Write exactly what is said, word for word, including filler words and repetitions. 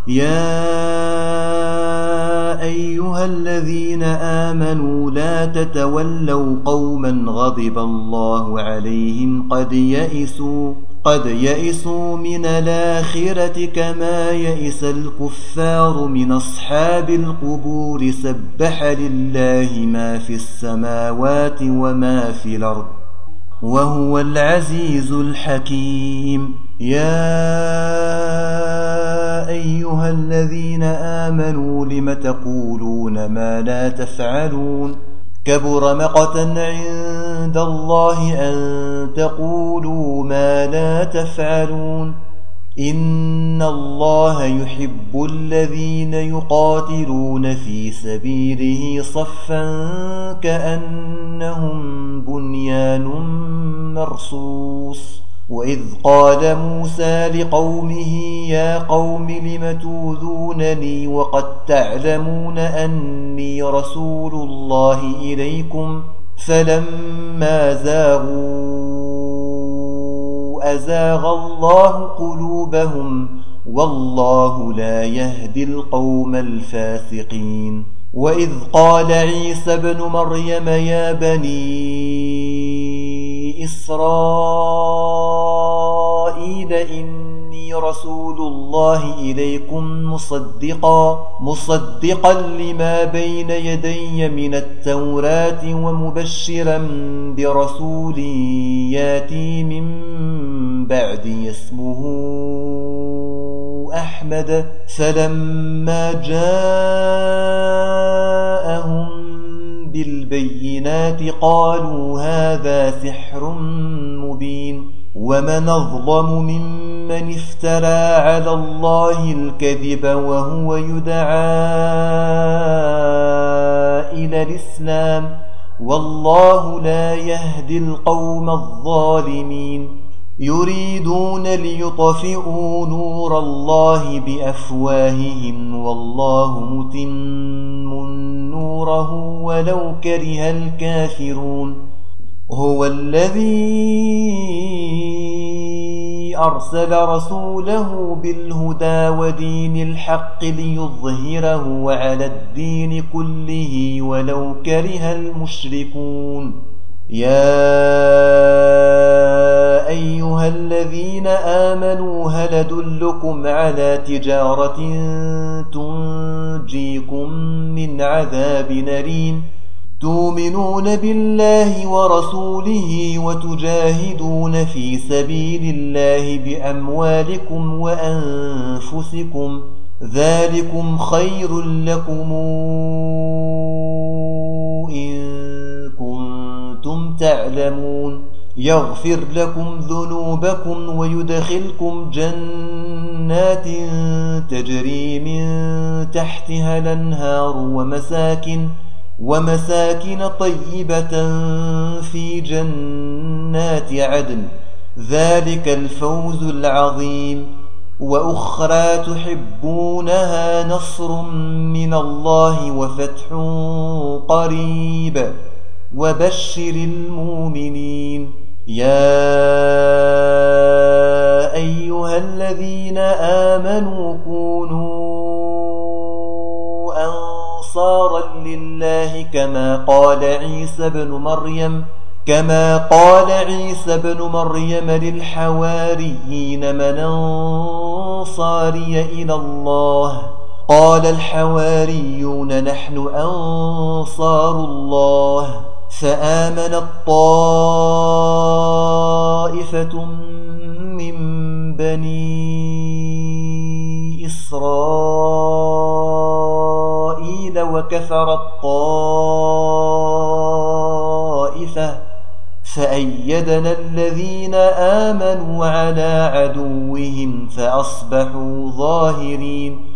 يا أيها الذين آمنوا لا تتولوا قوما غضب الله عليهم قد يئسوا قد يئسوا من الآخرة كما يئس الكفار من أصحاب القبور. سبح لله ما في السماوات وما في الأرض وهو العزيز الحكيم. يا أيها الذين آمنوا لم تقولون ما لا تفعلون كبر مقتا عند الله أن تقولوا ما لا تفعلون. إن الله يحب الذين يقاتلون في سبيله صفا كأنهم بنيان مرصوص. وإذ قال موسى لقومه يا قوم لم توذونني وقد تعلمون أني رسول الله إليكم فلما زاغوا أزاغ الله قلوبهم والله لا يهدي القوم الفاسقين. وإذ قال عيسى ابن مريم يا بني إسرائيل إني رسول الله إليكم مصدقا مصدقا لما بين يدي من التوراة ومبشرا برسول ياتي من بعدي اسمه أحمد. فلما جاءهم بالبينات قالوا هذا سحر مبين. ومن أظلم ممن افترى على الله الكذب وهو يدعى إلى الإسلام والله لا يهدي القوم الظالمين. يريدون ليطفئوا نور الله بأفواههم والله متم نوره ولو كره الكافرون. هو الذي أرسل رسوله بالهدى ودين الحق ليظهره على الدين كله ولو كره المشركون. يا أيها الذين آمنوا هل أدلكم على تجارة تنجيكم من عذاب أليم تؤمنون بالله ورسوله وتجاهدون في سبيل الله بأموالكم وأنفسكم ذلكم خير لكم إن كنتم تعلمون. يغفر لكم ذنوبكم ويدخلكم جنات تجري من تحتها الأنهار ومساكن ومساكن طيبة في جنات عدن ذلك الفوز العظيم. وأخرى تحبونها نصر من الله وفتح قريب وبشر المؤمنين. يا أيها الذين آمنوا كونوا أنصارا لله كما قال عيسى بن مريم كما قال عيسى بن مريم للحواريين من أنصاري إلى الله قال الحواريون نحن أنصار الله. فآمنت طائفة من بني إسرائيل وكفرت طائفة فأيدنا الذين آمنوا على عدوهم فأصبحوا ظاهرين.